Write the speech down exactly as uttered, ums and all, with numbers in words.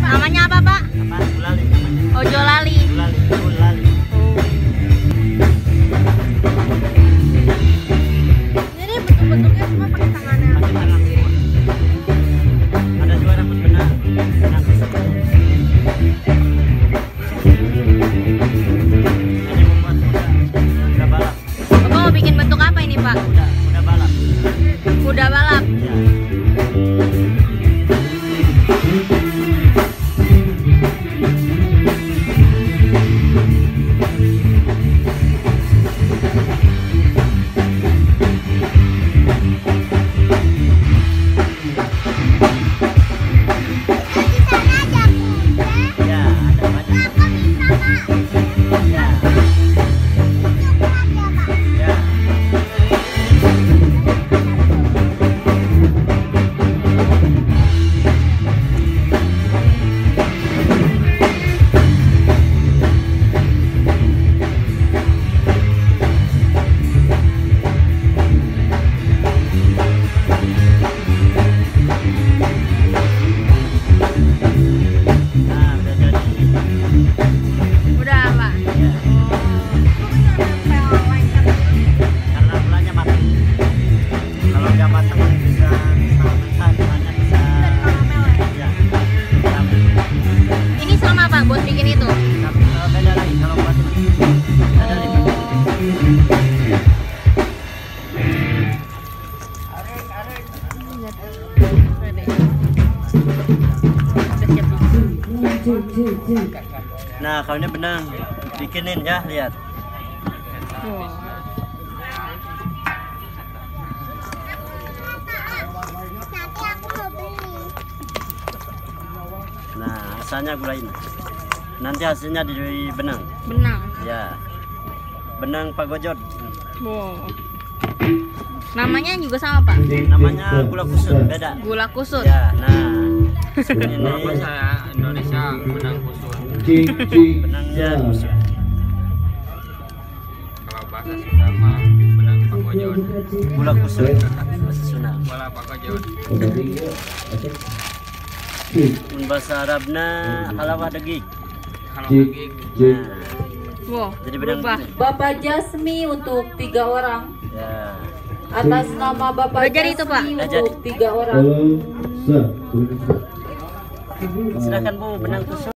Namanya apa, Pak? Apa? Gulali namanya. Ojo lali. Gulali, gulali. Jadi bentuk-bentuknya semua pakai tangannya. Pakai tangan semua. Ada juga dapat benang. Benang kusut. Hanya membuat kuda, kuda balap. Bapak mau bikin bentuk apa ini, Pak? Kuda, kuda balap. Kuda balap. Ya. Buat bikin itu. Beda lagi kalau buat ada lima. Nah, kalau ini benang bikinin ya, lihat. Nah, asalnya gulain. Nanti hasilnya di benang. Benang. Ya. Benang pagojot. Wow. Namanya juga sama, Pak? Namanya gula kusut, beda. Gula kusut. Ya, nah. Ini bahasa Indonesia benang kusut. benangnya kusut. Kalau bahasa Sunda mah benang pagojot. Gula kusut. Bahasa Sunda. Gula pagojot. Bahasa Arabnya halawah daging. Kalau daging. Nah, Wow. jadi benang Berubah. ini. Bapak Jasmi untuk tiga orang. Ya. Atas nama Bapak Udah jadi itu, Pak? Jasmi Udah untuk jadi. tiga orang. Silakan Bu, benang kusut.